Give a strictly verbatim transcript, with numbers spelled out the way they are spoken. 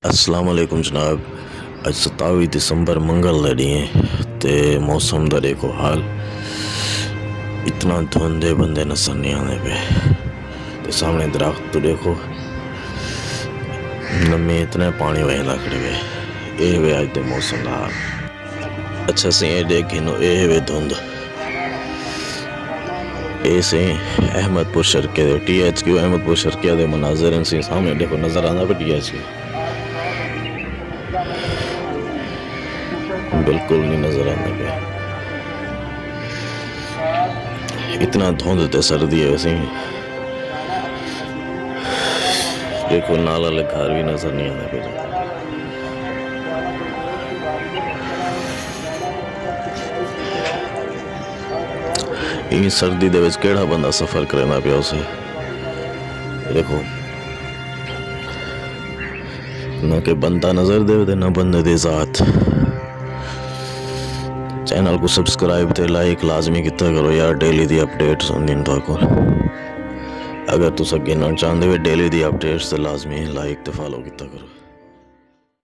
अस्सलाम वालेकुम जनाब। अज सतावी दिसंबर मंगल दा डी ते मौसम का देखो हाल, इतना धुंधे बंदे नजर नहीं आने पे। ते सामने दरख्त तो देखो नमे इतने पानी वह लग रहे ये वे अज के मौसम का हाल। अच्छा सी ये देखी नो ये वे धुंध ये से अहमदपुर शर्के दे टी एच क्यू अहमदपुर शर्के दे मनाजर सी सामने देखो नजर आना पे टी एच क्यू बिल्कुल नहीं नजर आने पे। इतना धुंध ते सर्दी है वैसे देखो नाला ले घर भी नजर नहीं आने पे। इन सर्दी दे विच केड़ा बंदा सफर करना पिया उसे देखो ना कि बंदा नजर दे ना बंदे दी जात। चैनल को सब्सक्राइब ते लाइक लाजमी किया करो यार, डेली दी अपडेट्स होंदी तो को। अगर तुस अगे ना चाहते हो डेली दी अपडेट्स तो लाजमी लाइक ते फॉलो किया करो।